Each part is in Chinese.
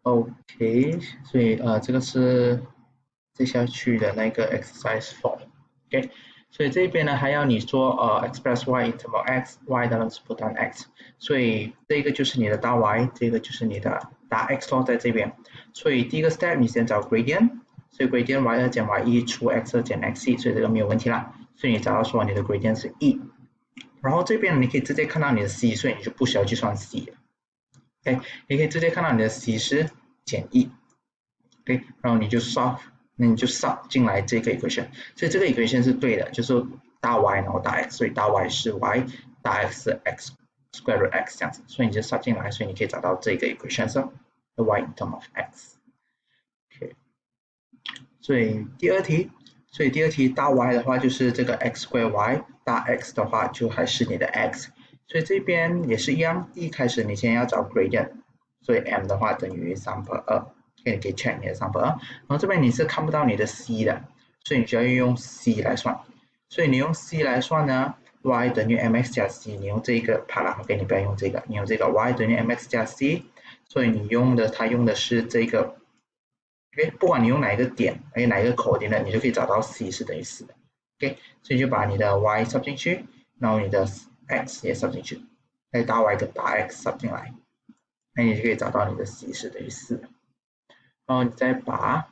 OK，所以这个是接下去的那个 exercise 4，OK，所以这边呢还要你做express y interval x，y 当然是不当 x，所以这个就是你的大 y，这个就是你的大 x 咯，在这边。所以第一个 step 你先找 gradient，所以 gradient y2 减 y1 除 x2 减 x1，所以这个没有问题啦。所以你找到说你的 gradient 是 e，然后这边你可以直接看到你的 c，所以你就不需要去算 c 了。OK，你可以直接看到你的 c 是减1，OK，然后你就 solve，那你就 sub 进来这个 equation，所以这个 equation 是对的，就是大 y 然后大 x，所以大 y 是 y，大 x 是 x square root x 这样子，所以你就 sub 进来，所以你可以找到这个 equation 是 y in term of x。OK， 所以第二题大 y 的话就是这个 x square y， 大 x 的话就还是你的 x。所以这边也是一样，一开始你先要找 gradient， 所以 m 的话等于3/2，你可以 check 你的3/2，然后这边你是看不到你的 c 的，所以你就要用 c 来算，所以你用 c 来算呢 y 等于 mx 加 c， 你用这个 part 啦 ，OK， 你不要用这个，你用这个 y 等于 mx 加 c， 所以你它用的是这个 ，OK， 不管你用哪一个点，哪一个coordinate，你就可以找到 c 是等于4的 ，OK， 所以就把你的 y sub 进去，然后你的x 也 sub 进去，再大 y 跟大 x sub 进来，那你就可以找到你的 c 是等于4。然后你再把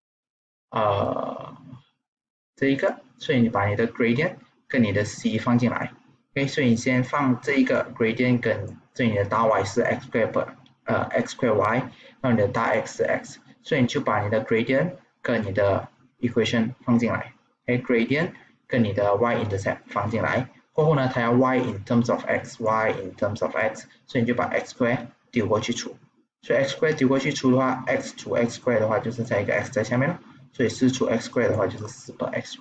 这一个，所以你把你的 gradient 跟你的 c 放进来 ，OK， 所以你先放这一个 gradient 跟这里的大 y 是 x square y， 然后你的大 x 是 x， 所以你就把你的 gradient 跟你的 equation 放进来 ，OK，gradient 跟你的 y-intercept 放进来。过后呢，它要 y in terms of x，y in terms of x， 所以你就把 x square 丢过去除，所以 x square 丢过去除的话 ，x 除 x square 的话就是在一个 x 在下面了，所以4除 x square 的话就是4/x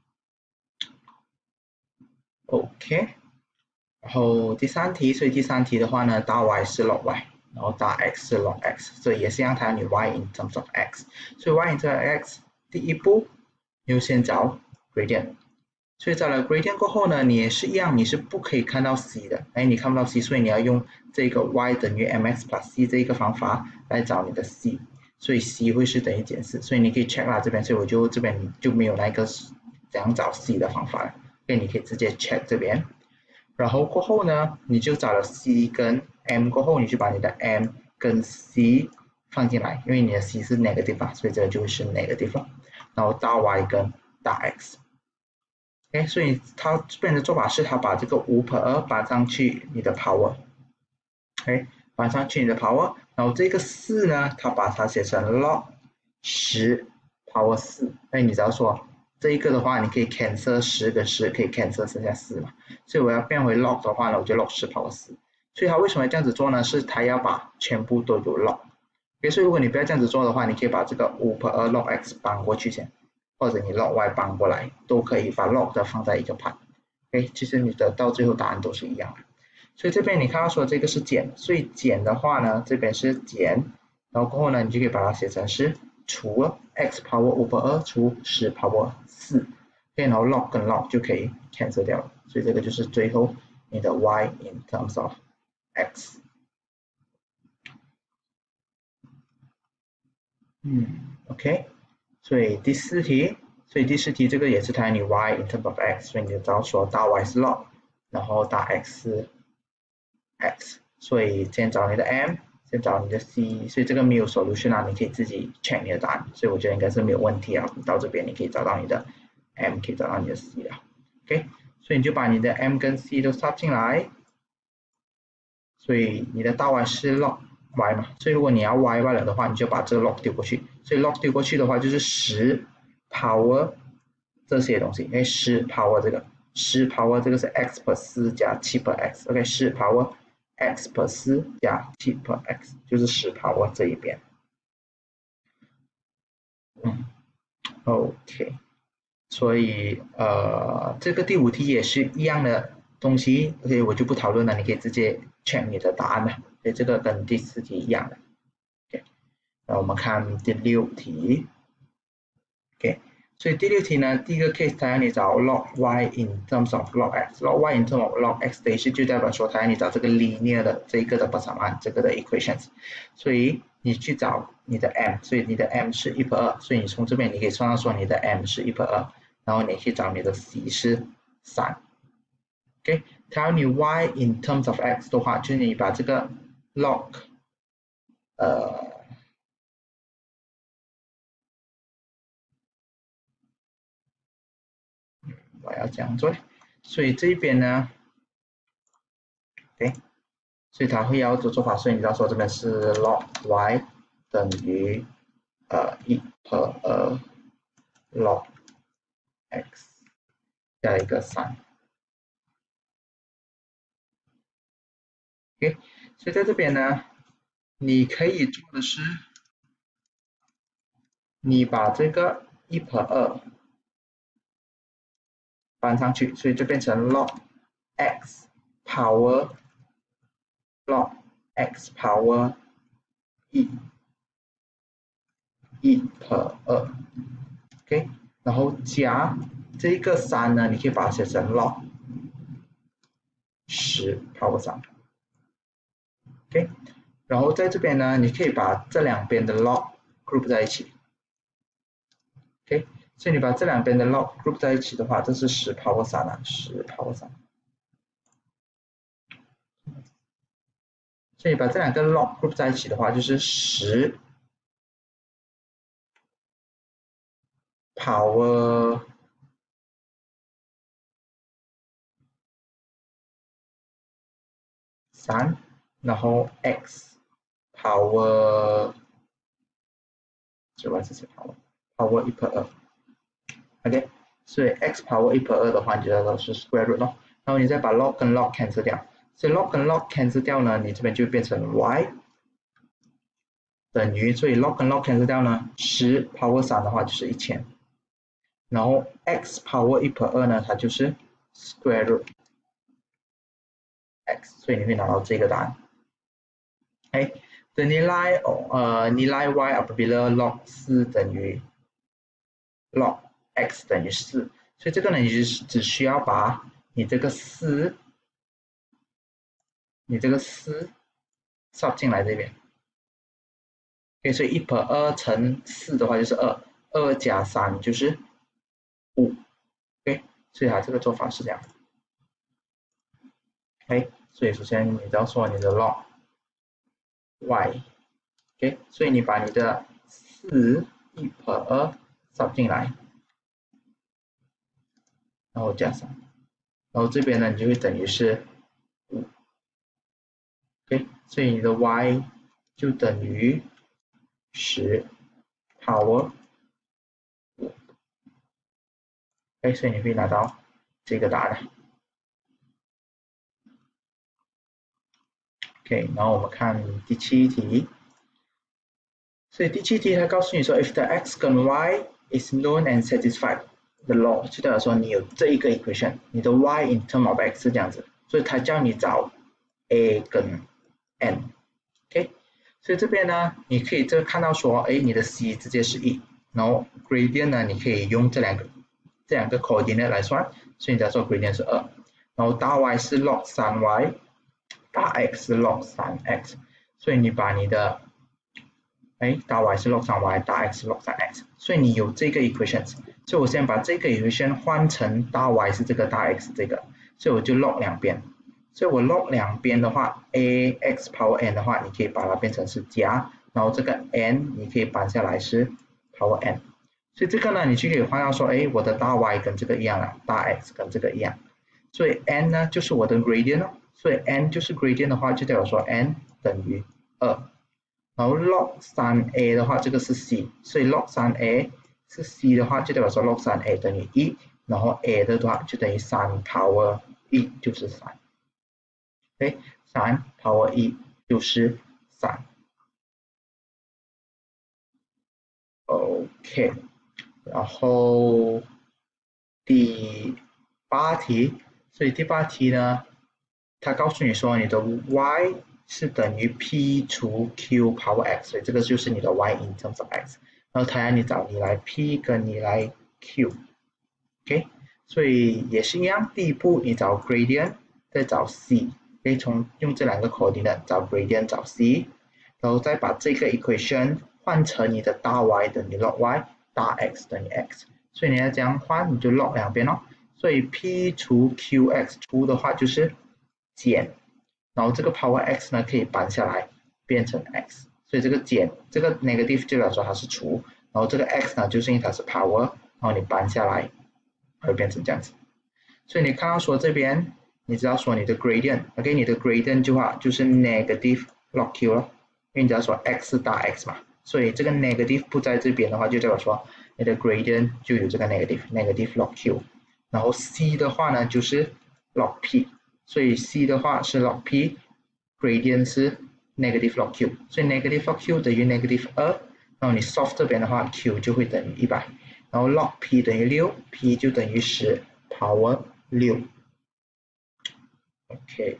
square。OK， 然后第三题，所以第三题的话呢，大 y 是 log y， 然后大 x 是 log x， 所以也是让它你 y in terms of x， 所以 y in terms of x 第一步你就先找 gradient。所以找了 gradient 过后呢，你也是一样，你是不可以看到 c 的，你看不到 c， 所以你要用这个 y 等于 mx plus c 这一个方法来找你的 c， 所以 c 会是等于减4，所以你可以 check 啦这边，所以我这边就没有那个怎样找 c 的方法了，所以你可以直接 check 这边，然后过后呢，你就找了 c 跟 m 过后，你就把你的 m 跟 c 放进来，因为你的 c 是 negative， 所以这个就会是 negative， 然后大 y 跟大 x。OK， 所以它这边的做法是，它把这个5/2搬上去你的 power，OK， 搬上去你的 power， 然后这个4呢，它把它写成 log 10 power 4，你只要说这一个的话，你可以 cancel 10跟10可以 cancel 剩下4嘛，所以我要变回 log 的话呢，我就 log 10 power 4，所以它为什么这样子做呢？是它要把全部都有 log，OK， 所以如果你不要这样子做的话，你可以把这个5/2 log x 搬过去先。或者你 log y 搬过来都可以，把 log 的放在一个 part，OK， 其实你的到最后答案都是一样的。所以这边你看到说这个是减，所以减的话呢，这边是减，然后过后呢，你就可以把它写成是除 x power 5/2除10 power 4，然后 log 跟 log 就可以 cancel 掉了，所以这个就是最后你的 y in terms of x。OK。所以第四题这个也是它你 y in terms of x， 所以你就知道说大 y 是 log， 然后大 x 是 x， 所以先找你的 m， 先找你的 c， 所以这个没有 solution 啊，你可以自己 check 你的答案，所以我觉得应该是没有问题啊，到这边你可以找到你的 m， 可以找到你的 c 了 ，OK， 所以你就把你的 m 跟 c 都 sub 进来，所以你的大 y 是 log y 嘛，所以如果你要 y 了的话，你就把这个 log 丢过去，所以 log 丢过去的话就是10 power 这些东西，因为10 power 这个10 power 这个是 x per 4加7 per x，OK， 10 power x per 4加7 per x 就是10 power 这一边。OK， 所以这个第5题也是一样的东西，OK， 我就不讨论了，你可以直接 check 你的答案了，所以这个跟第4题一样的。OK， 那我们看第6题。OK， 所以第6题呢，第一个 case 它要你找 log y in terms of log x，log y in terms of log x 的意思就代表说它要你找这个 linear 的这个的 percent 这个的 equations， 所以你去找你的 m， 所以你的 m 是1/2，所以你从这边你可以算到说你的 m 是1/2，然后你去找你的 c 是3。OK， 假如你 y in terms of x 的话，就是你把这个 log 我要这样做，所以这边呢 ，OK， 所以它会要的做法，所以你知道说这边是 log y 等于1/2 log x 加一个3。OK， 所以在这边呢，你可以做的是，你把这个1/2搬上去，所以就变成 log x power log x power 1/2 ，OK， 然后加这个3呢，你可以把它写成 log 10 power 3，OK， 然后在这边呢，你可以把这两边的 log group 在一起 ，OK， 所以你把这两边的 log group 在一起的话，这是10 power 3啊，10 power 3。所以把这两个 log group 在一起的话，就是10 power 3，然后 x power 这是谁 power 1/2 ，OK， 所以 x power 1/2的话，你就知道是 square root 咯，然后你再把 log 跟 log cancel 掉，所以 log 跟 log cancel 掉呢，你这边就变成 y 等于，所以 log 跟 log cancel 掉呢，10 power 3的话就是1000，然后 x power 1/2呢，它就是 square root x， 所以你会拿到这个答案。哎，的nilai nilai y apabila log 4等于 log x 等于4，所以这个呢，你只需要把你这个4 sub 进来这边。OK， 所以1/2乘4的话就是2， 2加3就是5。OK， 所以它这个做法是这样。OK， 所以首先你要说你的 log y，OK， 所以你把你的4 1/2 sub 进来，然后加上，然后这边呢你就会等于是5。OK， 所以你的 y 就等于10 power 5。OK， 所以你会拿到这个答案。OK， 然后我们看第7题。所以第7题它告诉你说 ，if the x 跟 y is known and satisfied the law， 就代表说你有这一个 equation， 你的 y in term of x 是这样子，所以它叫你找 a 跟 n。OK， 所以这边呢，你可以这看到说，哎，你的 c 直接是1，然后 gradient 呢，你可以用这两个 coordinate 来算，所以你再说 gradient 是2，然后大 y 是 log 3y， 大 x 是 log 3x， 所以你把你的大 y 是 log 3y， 大 x 是 log 3x， 所以你有这个 equations， 所以我先把这个 equation 换成大 y 是这个，大 x 这个，所以我就 log 两边，所以我 log 两边的话 a x power n 的话，你可以把它变成是加，然后这个 n 你可以搬下来是 power n， 所以这个呢，你就可以换到说，我的大 y 跟这个一样了，大 x 跟这个一样，所以 n 呢就是我的 gradient 哦，所以 n 就是 gradient 的话，就代表说 n 等于2。然后 log 3a 的话，这个是 c， 所以 log 3a 是 c 的话，就代表说 log 3a 等于1，然后 a 的话就等于3 power 1就是3。OK， 3 power 1就是3。OK， 然后第8题，所以第8题呢，它告诉你说你的 y 是等于 p 除 q power x， 所以这个就是你的 y in terms of x。然后它让你找你来 p 跟你来 q，OK， 所以也是一样，第一步你找 gradient， 再找 c， 可以从用这两个 coordinate 找 gradient 找 c， 然然后再把这个 equation 换成你的大 Y 等于 log Y， 大 X 等于 X。所以你要这样换，你就 log 两边哦。所以 P 除 QX 除的话就是减，然后这个 power X 呢可以搬下来变成 X， 所以这个减这个 negative 就表示它是除，然后这个 X 呢就是因为它是 power， 然后你搬下来会变成这样子。所以你看到说这边，你知道说你的 gradient，OK， 你的 gradient 的话就是 negative log Q 咯，因为你知道说 X 是大 X 嘛，所以这个 negative 不在这边的话，就代表说你的 gradient 就有这个 negative log Q， 然后 C 的话呢就是 log P， 所以 C 的话是 log P，gradient 是 negative log Q， 所以 negative log Q 等于 negative 2，然后你 solve 这边的话 Q 就会等于100，然后 log P 等于6， P 就等于10 power 6。OK，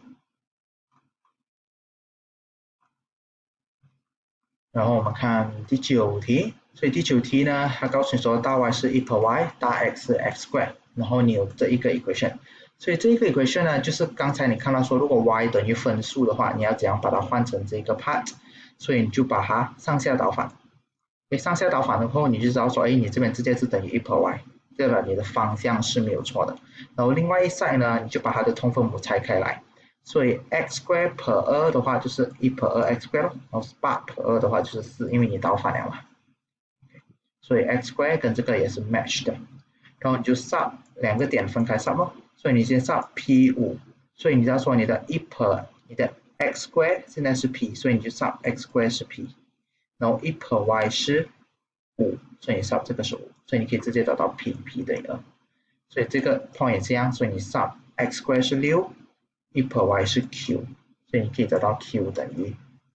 然后我们看第9题，所以第9题呢，它告诉你说大 Y 是1 per Y， 大 X 是 X square， 然后你有这一个 equation， 所以这一个 equation 呢，就是刚才你看到说，如果 Y 等于分数的话，你要怎样把它换成这个 part， 所以你就把它上下倒反，上下倒反的后，你就知道说，你这边直接是等于1 per Y， 代表你的方向是没有错的。然后另外一 side 呢，你就把它的通分母拆开来。所以 x square per 2的话就是1 per 2 x square， 然后8 per 2的话就是4，因为你倒反了嘛。所以 x square 跟这个也是 match 的，然后你就 sub 两个点分开 sub 咯，所以你先 sub P5， 所以你要说你的1 per 你的 x square 现在是 P， 所以你就 sub x square 是 P， 然后1 per y 是5，所以你 sub 这个是5，所以你可以直接找到 P 等于2，所以这个 point 也这样，所以你 sub x square 是6。1 per y 是 q， 所以你可以找到 q 等于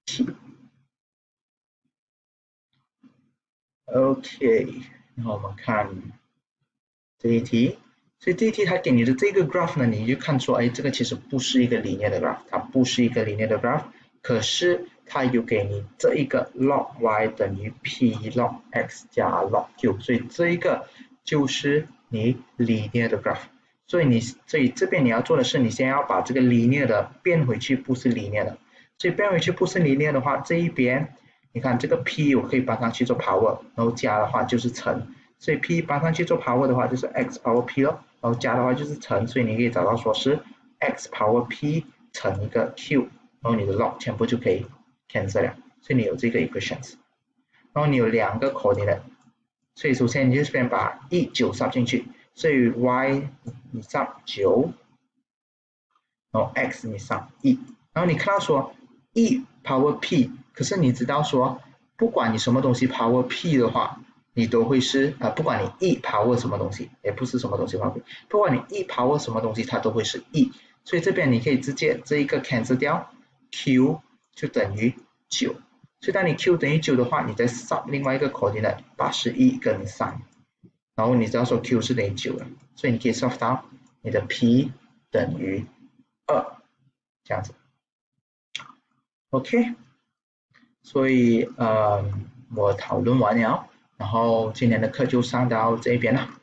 t。OK， 然后我们看这一题，所以这一题它给你的这个 graph 呢，你就看出，这个其实不是一个 linear 的 graph， 它不是一个 linear 的 graph， 可是它有给你这一个 log y 等于 p log x 加 log q， 所以这一个就是你 linear 的 graph。所以这边你要做的是，你先要把这个 linear 的变回去不是 linear 的，所以变回去不是 linear 的话，这一边你看这个 p 我可以搬上去做 power， 然后加的话就是乘，所以 p 搬上去做 power 的话就是 x power p 咯，然后加的话就是乘，所以你可以找到说是 x power p 乘一个 q， 然后你的 log 全部就可以 cancel 了，所以你有这个 equations， 然后你有两个 coordinate， 所以首先你就这边把9 sub 进去。所以 y 你 sub 9， 然后 x 你 sub 1，然后你看到说1 power p， 可是你知道说不管你什么东西 power p 的话，你都会是不管你1 power 什么东西，也不是什么东西 power p， 不管你1 power 什么东西，它都会是1，所以这边你可以直接这一个 cancel 掉 ，q 就等于9，所以当你 q 等于9的话，你再 sub 另外一个 coordinate 81跟3。然后你知道说 q 是等于9了，所以你可以 solve 到你的 p 等于2，这样子。OK， 所以我讨论完了，然后今天的课就上到这边了。